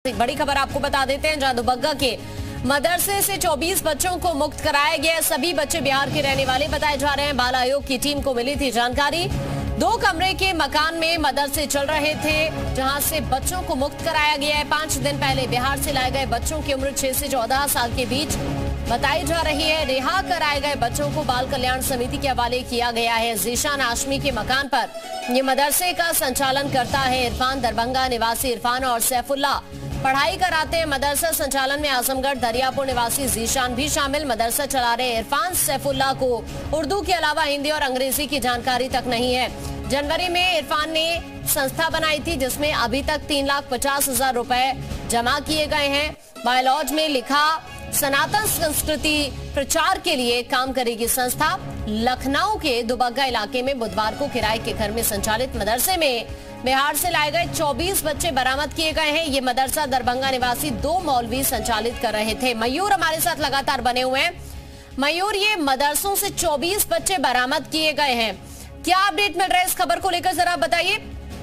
एक बड़ी खबर आपको बता देते हैं, जहां दुबग्गा के मदरसे से 24 बच्चों को मुक्त कराया गया। सभी बच्चे बिहार के रहने वाले बताए जा रहे हैं। बाल आयोग की टीम को मिली थी जानकारी। 2 कमरे के मकान में मदरसे चल रहे थे, जहां से बच्चों को मुक्त कराया गया है। 5 दिन पहले बिहार से लाए गए बच्चों की उम्र 6 से 14 साल के बीच बताई जा रही है। रिहा कराए गए बच्चों को बाल कल्याण समिति के हवाले किया गया है। जीशान आशमी के मकान पर ये मदरसे का संचालन करता है इरफान। दरभंगा निवासी इरफान और सैफुल्ला पढ़ाई कराते हैं। मदरसा संचालन में आजमगढ़ दरियापुर निवासी जीशान भी शामिल। मदरसा चला रहे इरफान सैफुल्ला को उर्दू के अलावा हिंदी और अंग्रेजी की जानकारी तक नहीं है। जनवरी में इरफान ने संस्था बनाई थी, जिसमें अभी तक 3,50,000 रुपए जमा किए गए हैं। बायोलॉज में लिखा सनातन संस्कृति प्रचार के लिए काम करेगी संस्था। लखनऊ के दुबग्गा इलाके में बुधवार को किराए के घर में संचालित मदरसे में बिहार से लाए गए 24 बच्चे बरामद किए गए हैं। ये मदरसा दरभंगा निवासी 2 मौलवी संचालित कर रहे थे। मयूर हमारे साथ लगातार बने हुए हैं। मयूर, ये मदरसों से 24 बच्चे बरामद किए गए हैं, क्या अपडेट मिल रहा है इस खबर को लेकर, जरा बताइए।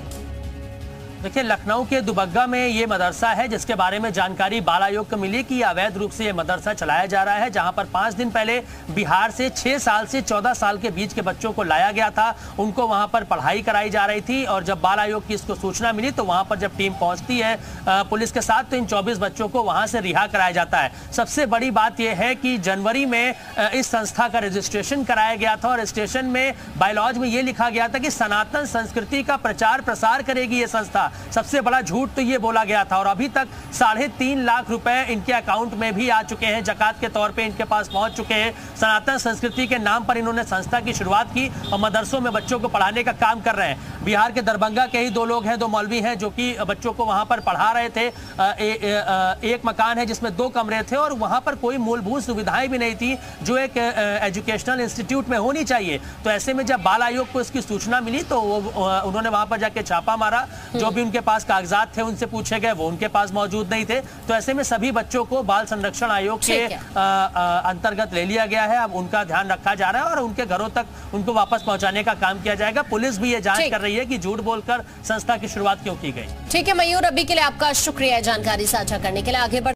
देखिए, लखनऊ के दुबग्गा में ये मदरसा है, जिसके बारे में जानकारी बाल आयोग को मिली कि अवैध रूप से ये मदरसा चलाया जा रहा है, जहां पर 5 दिन पहले बिहार से 6 साल से 14 साल के बीच के बच्चों को लाया गया था। उनको वहां पर पढ़ाई कराई जा रही थी, और जब बाल आयोग की इसको सूचना मिली तो वहां पर जब टीम पहुंचती है पुलिस के साथ, तो इन 24 बच्चों को वहां से रिहा कराया जाता है। सबसे बड़ी बात यह है कि जनवरी में इस संस्था का रजिस्ट्रेशन कराया गया था, और रजिस्ट्रेशन में बायोलॉज में यह लिखा गया था कि सनातन संस्कृति का प्रचार प्रसार करेगी ये संस्था। सबसे बड़ा झूठ तो ये बोला गया था, और अभी तक 3.5 लाख रुपए इनके अकाउंट में भी आ चुके हैं, जकात के तौर पे इनके पास पहुंच चुके हैं। सनातन संस्कृति के नाम पर इन्होंने संस्था की शुरुआत की और मदरसों में बच्चों को पढ़ाने का काम कर रहे हैं। बिहार के दरभंगा के ही 2 लोग हैं, 2 मौलवी हैं, जो कि बच्चों को वहां पर पढ़ा रहे थे। एक मकान है जिसमें 2 कमरे थे, और वहां पर कोई मूलभूत सुविधाएं भी नहीं थी जो एक एजुकेशनल इंस्टीट्यूट में होनी चाहिए। तो ऐसे में जब बाल आयोग को इसकी सूचना मिली तो उन्होंने वहां पर जाके छापा मारा। जो भी उनके पास कागजात थे उनसे पूछे गए, वो उनके पास मौजूद नहीं थे। तो ऐसे में सभी बच्चों को बाल संरक्षण आयोग के अंतर्गत ले लिया गया है। अब उनका ध्यान रखा जा रहा है और उनके घरों तक उनको वापस पहुंचाने का काम किया जाएगा। पुलिस भी ये जांच कर रही है कि झूठ बोलकर संस्था की शुरुआत क्यों की गई। ठीक है मयूर, अभी के लिए आपका शुक्रिया जानकारी साझा करने के लिए। आगे बढ़